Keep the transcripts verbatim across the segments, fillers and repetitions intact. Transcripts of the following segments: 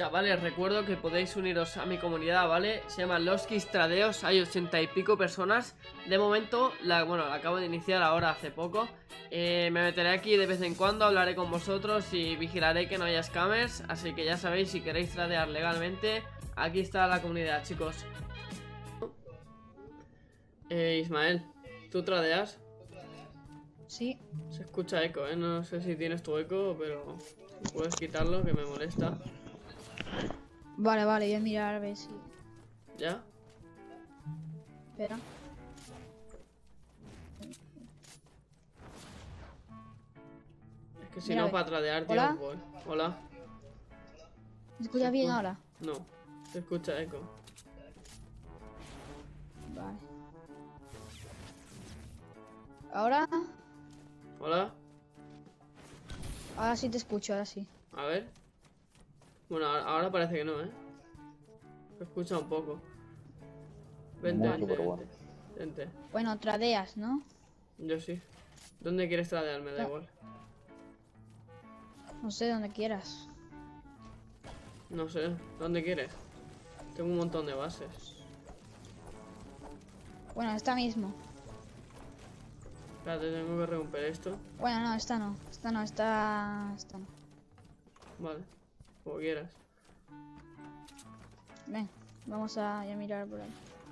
Chavales, recuerdo que podéis uniros a mi comunidad, ¿vale? Se llama Los Tradeos, hay ochenta y pico personas. De momento, la, bueno, la acabo de iniciar ahora hace poco. eh, Me meteré aquí de vez en cuando, hablaré con vosotros y vigilaré que no haya scammers. Así que ya sabéis, si queréis tradear legalmente, aquí está la comunidad, chicos. Eh, Ismael, ¿tú tradeas? Sí. Se escucha eco, ¿eh? No sé si tienes tu eco, pero puedes quitarlo, que me molesta. Vale, vale, voy a mirar a ver si... ¿Ya? Espera. Es que si Mira, no, ve. para tradear, tío, Hola. pues... Hola. ¿Me escuchas bien ahora? No, se escucha eco. Vale. ¿Ahora? Hola. Ahora sí te escucho, ahora sí. A ver. Bueno, ahora, ahora parece que no, ¿eh? Se escucha un poco. Vente, Vale. vente, vente. Vente. Bueno, tradeas, ¿no? Yo sí. ¿Dónde quieres tradear? Me da Tra- igual. No sé, donde quieras. No sé. ¿Dónde quieres? Tengo un montón de bases. Bueno, esta mismo. Espérate, tengo que romper esto. Bueno, no, esta no. Esta no, esta... Esta no. Vale. Como quieras. Ven, vamos a, a mirar por ahí.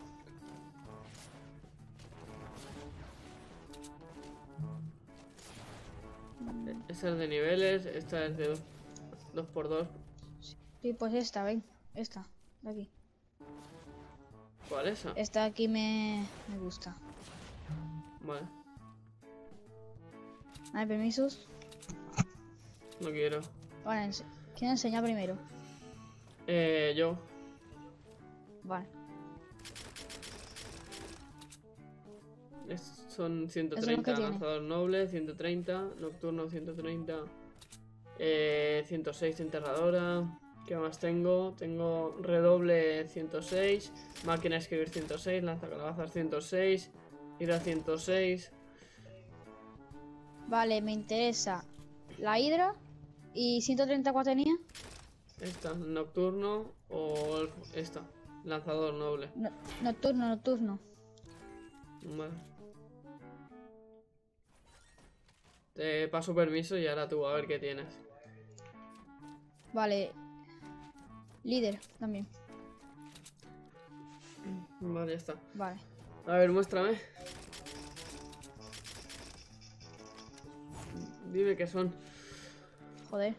Esta es de niveles, esta es de dos por dos. Sí, pues esta, ven. Esta, de aquí. ¿Cuál es esa? Esta aquí me, me gusta. Vale. ¿Hay permisos? No quiero. Vale, ense- ¿quién enseña primero? Eh, yo. Vale. Es- son ciento Eso es lo treinta, que tiene. lanzador noble, ciento treinta, nocturno ciento treinta, eh, ciento seis enterradora. ¿Qué más tengo? Tengo redoble ciento seis, máquina de escribir ciento seis, lanzacalabazas ciento seis, hidra ciento seis. Vale, me interesa la hidra. ¿Y ciento treinta cuál tenía? Esta, nocturno o el- esta, lanzador noble. No, nocturno, nocturno. Vale. Te paso permiso y ahora tú a ver qué tienes. Vale. Líder también. Vale, ya está. Vale. A ver, muéstrame. Dime qué son. Joder.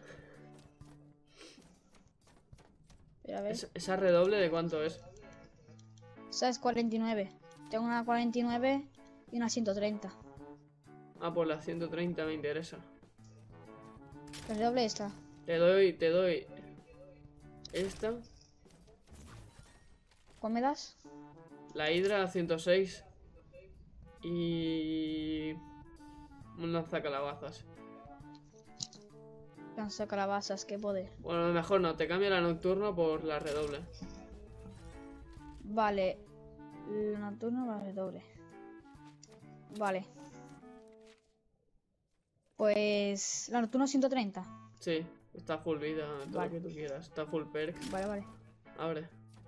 Pero a ver. ¿Es- ¿Esa redoble de cuánto es? Esa es cuarenta y nueve. Tengo una cuarenta y nueve y una ciento treinta. Ah, pues la ciento treinta me interesa. La doble esta. Te doy, te doy esta, ¿Cuál me das? la hidra ciento seis y un lanzacalabazas. Lanza calabazas, qué poder. Bueno, a lo mejor no, te cambio la nocturno por la redoble. Vale. El nocturno va a doble. Vale. Pues. La nocturno ciento treinta. Sí, está full vida, todo Vale. lo que tú quieras. Está full perk. Vale, vale. Abre.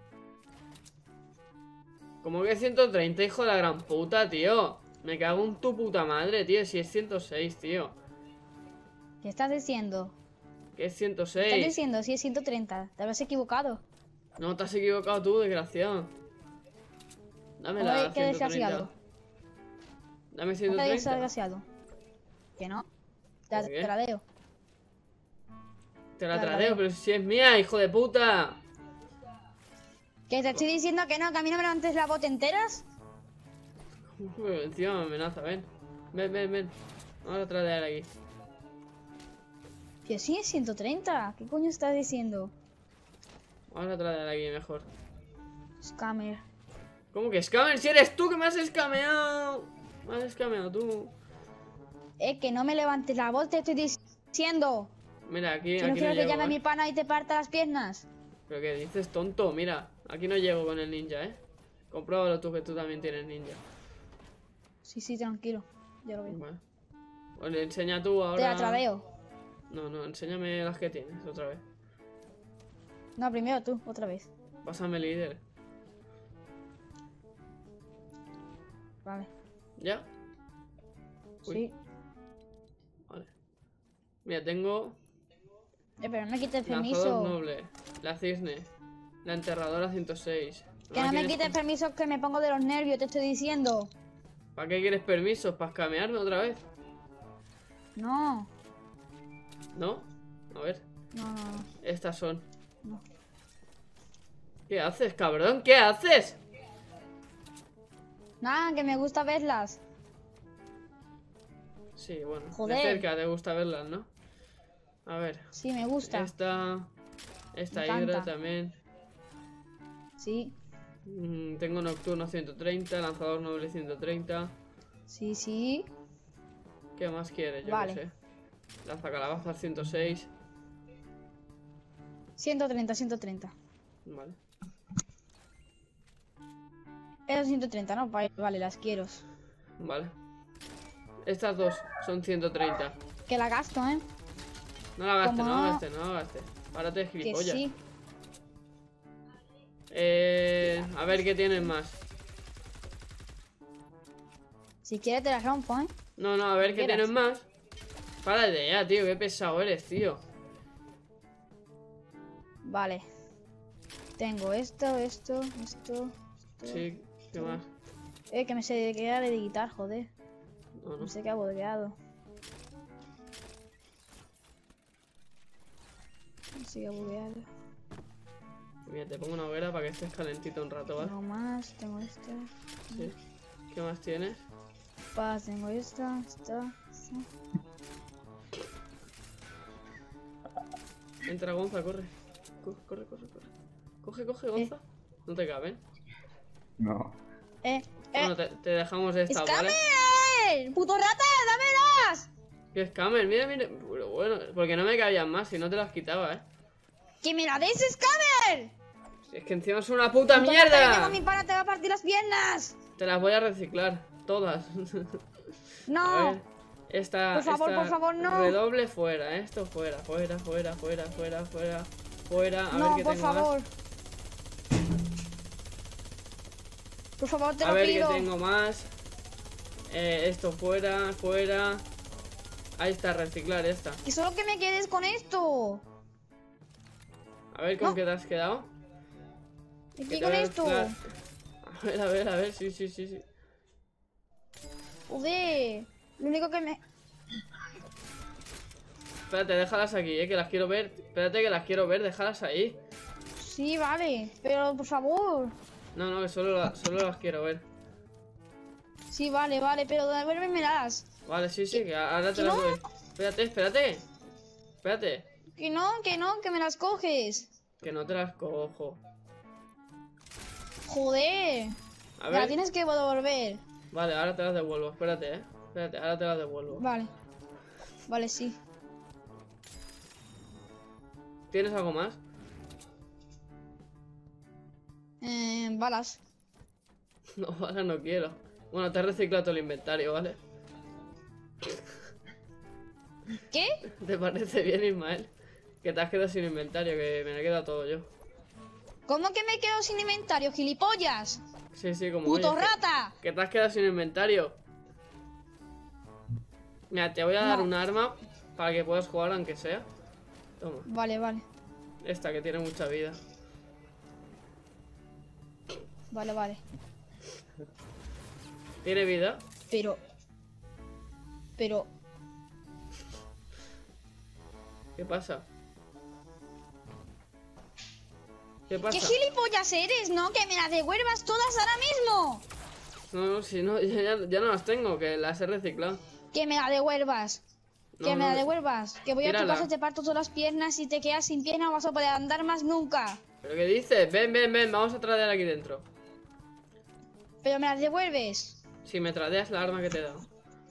¿Cómo que ciento treinta, hijo de la gran puta, tío? Me cago en tu puta madre, tío. Si es ciento seis, tío. ¿Qué estás diciendo? Que es ciento ¿Qué estás seis. diciendo? Si es ciento treinta. Te habrás equivocado. No, te has equivocado tú, desgraciado. Dame ¿Cómo la que- que ciento desgraciado? treinta. Dame ¿No ciento te hayas treinta. desgraciado? Que no. Te ¿Por qué? tradeo. Te la La tradeo, tradeo. pero si es mía, hijo de puta. Que te estoy diciendo que no, que a mí no me levantes las botas enteras. Uf, encima me amenaza, ven. Ven, ven, ven. Vamos a tradear aquí. Que sí es ciento treinta. ¿Qué coño estás diciendo? Vamos a tradear aquí mejor. Scammer. ¿Cómo que scammer? Si eres tú que me has escameado. Me has escameado tú. Eh, que no me levantes la voz, te estoy diciendo. Mira, aquí, Si no aquí no quiero que llego, llame a ¿eh? mi pana y te parta las piernas. Pero que dices tonto, mira. Aquí no llego con el ninja, ¿eh? Compruébalo tú, que tú también tienes ninja. Sí, sí, tranquilo. Ya lo veo. Vale. Pues le enseña tú ahora. Te la tradeo. No, no, enséñame las que tienes otra vez. No, primero tú, otra vez. Pásame líder. Vale. ¿Ya? Uy. Sí. Vale. Mira, tengo Eh, pero no me quites lanzador permiso. noble, la cisne, la enterradora ciento seis. Que no me quites permiso, que me pongo de los nervios, te estoy diciendo. ¿Para qué quieres permisos? ¿Para escamearme otra vez? No. ¿No? A ver, No, no, no. estas son. No. ¿Qué haces, cabrón? ¿Qué haces? Nada, que me gusta verlas. Sí, bueno, Joder. de cerca te gusta verlas, ¿no? A ver, Sí, me gusta. esta... Esta Me hidra encanta. también. Sí, Mm, tengo nocturno ciento treinta, lanzador noble ciento treinta. sí, sí. ¿Qué más quieres? Yo Vale. qué sé. Lanzacalabazas ciento seis. ciento treinta, ciento treinta. Vale. Esas ciento treinta, ¿no? Vale, vale, las quiero. Vale. Estas dos son ciento treinta. Que la gasto, ¿eh? No la gastes, ¿Cómo no la no? gastes, no la gastes. Párate de Que gilipollas. sí. Eh, a ver qué tienes más. Si quieres te las rompo, ¿eh? No, no, a ver qué ¿Quieras? tienes más. Párate ya, tío, qué pesado eres, tío. Vale. Tengo esto, esto, esto, esto. Sí, ¿qué más? Eh, que me sé quedar de quitar, joder. No, no. No sé qué ha bugueado. No sé qué ha bugueado. Mira, te pongo una hoguera para que estés calentito un rato, ¿vale? Tengo más, tengo esta. Sí. ¿Qué más tienes? Paz, tengo esta, esta, esta. Entra, Gonza, corre. Corre, corre, corre, corre. Coge, coge, Gonza. No te caben. No. Eh, eh. Bueno, te, te dejamos esta, ¿vale? ¡Scammer! ¡Puto rata! ¡Dámelas! ¿Qué scammer? Mira, mira. Pero bueno, porque no me cabían más, si no te las quitaba, ¿eh? ¡Que me la des, Scammer! Si es que encima es una puta ¡Puto rata, que tengo mierda. mi pana, te va a partir las piernas! Te las voy a reciclar, todas. ¡No! A ver, esta, Por favor, esta por favor, no. redoble fuera, esto fuera, fuera, fuera, fuera, fuera, fuera, fuera. A no, ver qué por tengo favor. Por favor, te más. A lo ver pido. qué tengo más. Eh, esto fuera, fuera. Ahí está, reciclar esta. Que solo que me quedes con esto. A ver con No. qué te has quedado. Me Que quedé te con voy a esto. mezclar. A ver, a ver, a ver, sí, sí, sí, sí. Joder. Lo único que me... Espérate, déjalas aquí, eh, que las quiero ver. Espérate que las quiero ver, déjalas ahí. Sí, vale. Pero, por favor. No, no, que solo, la- solo las quiero ver. Sí, vale, vale. Pero devuélvemelas. Vale, sí, sí, que ahora te ¿Que las no? doy. Espérate, espérate. Espérate. Que no, que no, que me las coges. Que no te las cojo. Joder. A Me la ver. tienes que devolver. Vale, ahora te las devuelvo. Espérate, eh. Espérate, ahora te las devuelvo. Vale. Vale, sí. ¿Tienes algo más? Eh, balas. No, vale, no quiero. Bueno, te he reciclado todo el inventario, ¿vale? ¿Qué? ¿Te parece bien, Ismael? Que te has quedado sin inventario, que me lo he quedado todo yo. ¿Cómo que me quedo sin inventario, gilipollas? Sí, sí, como ¡Puto oyes, que- rata! Que te has quedado sin inventario. Mira, te voy a dar No. un arma para que puedas jugar aunque sea. Toma, Vale, vale. esta que tiene mucha vida. Vale, vale. ¿Tiene vida? Pero... Pero... ¿Qué pasa? ¿Qué pasa? ¿Qué gilipollas eres, no? Que me las devuelvas todas ahora mismo. No, no, si no, ya, ya- ya no las tengo, que las he reciclado. Que me la devuelvas. No, Que me no, la devuelvas. Que voy a tu tírala. casa, te parto todas las piernas y te quedas sin piernas, no vas a poder andar más nunca. ¿Pero qué dices? Ven, ven, ven, vamos a tradear aquí dentro. Pero me las devuelves. Si me tradeas la arma que te he dado.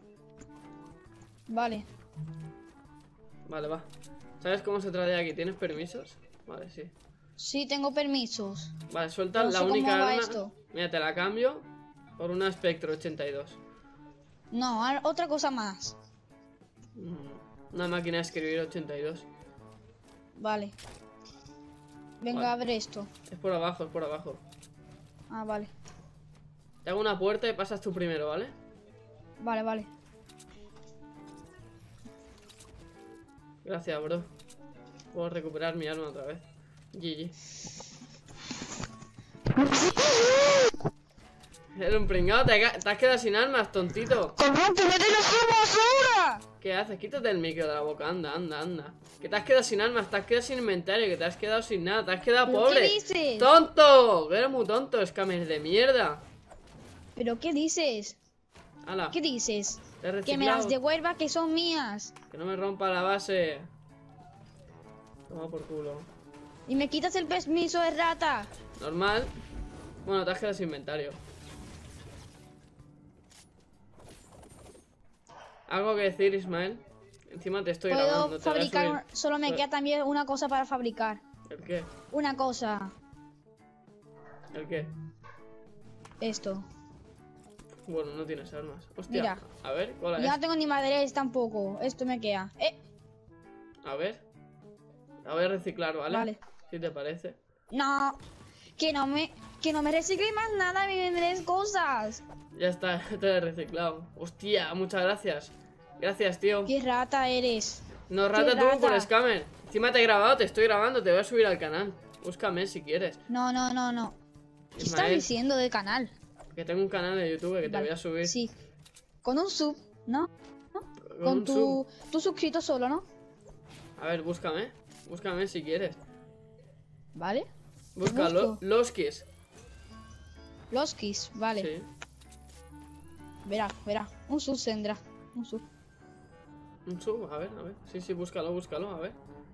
Vale. Vale, va. ¿Sabes cómo se tradea aquí? ¿Tienes permisos? Vale, sí. Sí, tengo permisos. Vale, suelta No la sé cómo única va arma. esto. Mira, te la cambio por una Spectre ochenta y dos. No, a- otra cosa más. Mm, Una máquina de escribir ochenta y dos. Vale. Venga, Vale. abre esto. Es por abajo, es por abajo. Ah, vale. Te hago una puerta y pasas tú primero, ¿vale? Vale, vale. Gracias, bro. Puedo recuperar mi alma otra vez. G G. Eres un pringado, te, te has quedado sin armas, tontito. ¡Cabrón, te metes las armas ahora! ¿Qué haces? Quítate el micro de la boca, anda, anda, anda. Que te has quedado sin armas, te has quedado sin inventario, que te has quedado sin nada, te has quedado ¿Pero pobre. qué dices? ¡Tonto! Que eres muy tonto, scammer de mierda. ¿Pero qué dices? Hala, ¿Qué dices? te he Que me las reciclado. devuelva, que son mías. Que no me rompa la base. Toma por culo. Y me quitas el permiso de rata. Normal. Bueno, te has quedado sin inventario. ¿Algo que decir, Ismael? Encima te estoy grabando. Puedo te voy a fabricar, subir. un- solo me Pero- queda también una cosa para fabricar. ¿El qué? Una cosa. ¿El qué? Esto. Bueno, no tienes armas. Hostia. Mira. A ver, ¿cuál Ya es? no tengo ni materiales tampoco. Esto me queda. Eh, A ver. La voy a reciclar, ¿vale? Vale. Si te parece. no. Que no me, que no me recicle más nada, me vendes cosas. Ya está, te lo he reciclado. Hostia, muchas gracias. Gracias, tío. Qué rata eres. No rata qué tú rata. por scammer. Encima te he grabado, te estoy grabando, te voy a subir al canal. Búscame si quieres. No, no, no, no. ¿Qué estás Ismael, diciendo del canal? que tengo un canal de YouTube que te Vale, voy a subir. Sí. Con un sub, ¿no? Con Con un tu, sub. tu suscrito solo, ¿no? A ver, búscame. Búscame si quieres. ¿Vale? Busca lo, busco. los kiss. Los Kiss, vale. Sí. Verá, verá. Un sub tendrá. Un sub. Un sub, a ver, a ver. Sí, sí, búscalo, búscalo, a ver.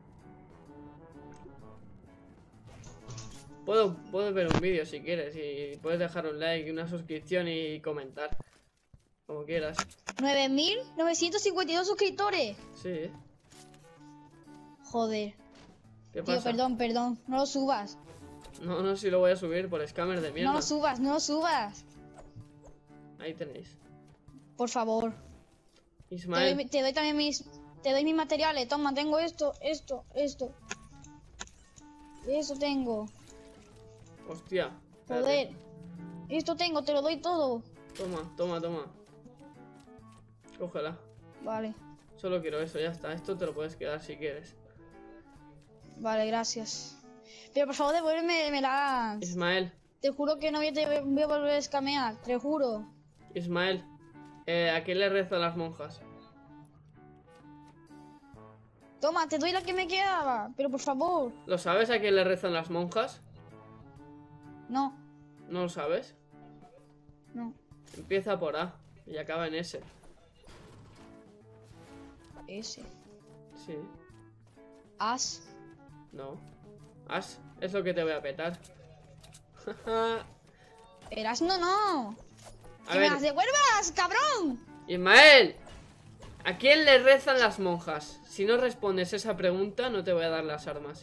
Puedo, puedes ver un vídeo si quieres y puedes dejar un like y una suscripción y comentar. Como quieras. nueve mil novecientos cincuenta y dos suscriptores. Sí. Joder. ¿Qué Tío, pasa? perdón, perdón. No lo subas. No, no, si lo voy a subir por scammer de mierda. No lo subas, no lo subas. Ahí tenéis. Por favor. Te Ismael. doy, te doy también mis. Te doy mis materiales. Toma, tengo esto, esto, esto. Eso tengo. Hostia. espérate. Joder. Esto tengo, te lo doy todo. Toma, toma, toma. Cógela. Vale, Solo quiero eso, ya está. Esto te lo puedes quedar si quieres. vale, gracias. Pero por favor, devuélveme me las. Ismael. Te juro que no voy a, te voy a volver a escamear, te lo juro. Ismael. Eh, ¿A quién le rezan las monjas? Toma, te doy la que me quedaba, pero por favor. ¿Lo sabes a quién le rezan las monjas? No, ¿No lo sabes? no. Empieza por A y acaba en S. Ese. Sí. As. No. As es lo que te voy a petar. A Eras no, no. ¡Que me ver, las devuelvas, cabrón! Ismael. ¿A quién le rezan las monjas? Si no respondes esa pregunta, no te voy a dar las armas.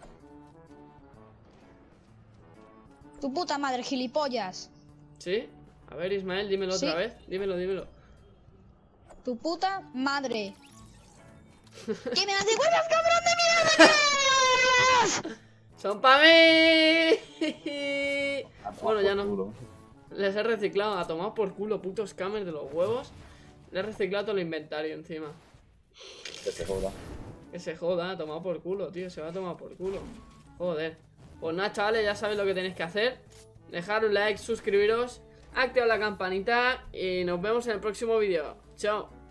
Tu puta madre, gilipollas. ¿Sí? A ver, Ismael, dímelo Sí. otra vez. Dímelo, dímelo. Tu puta madre. ¡Que me las devuelvas, cabrón de mierda! ¡Son para mí! Bueno, ya no. Culo. Les he reciclado. A tomar por culo, putos scammers de los huevos. Les he reciclado todo el inventario encima. Que se joda. Que se joda, a tomar por culo, tío. Se va a tomar por culo. Joder. Pues nada, chavales, ya sabéis lo que tenéis que hacer. Dejar un like, suscribiros, activar la campanita y nos vemos en el próximo vídeo. Chao.